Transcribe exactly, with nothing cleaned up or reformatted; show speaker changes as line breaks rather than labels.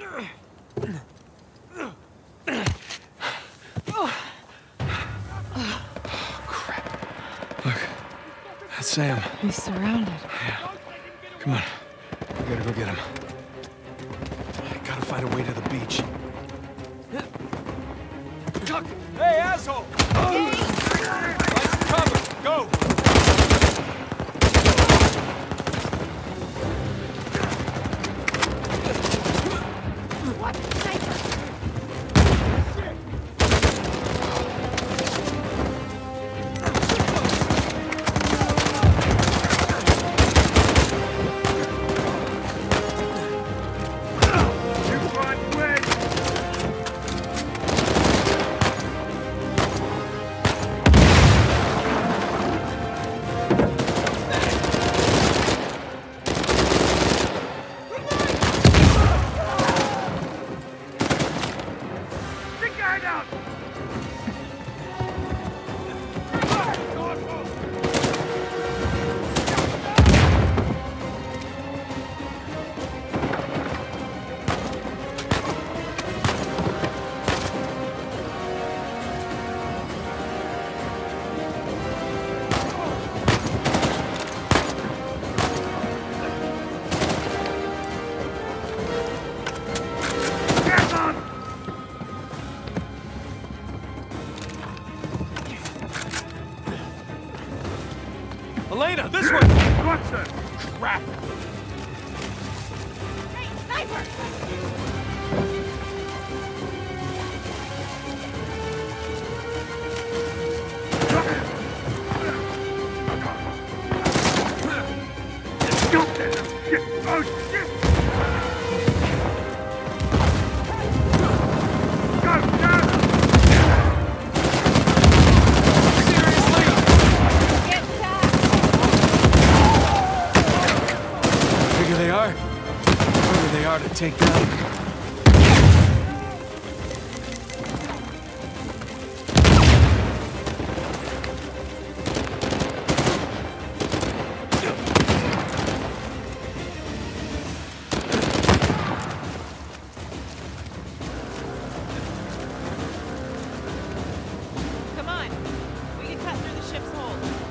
That's Sam.
He's surrounded.
Yeah. Come on. We gotta go get him. I gotta find a way to the beach. Chuck! Hey, asshole! Lights cover! Go!
What? Sniper!
Elena, this way!
What's that?
Crap!
Hey, sniper!
Oh, shit! Go, go!
Get back!
Figure they are. Whoever they are to take down.
Come on. We can cut through the ship's hold.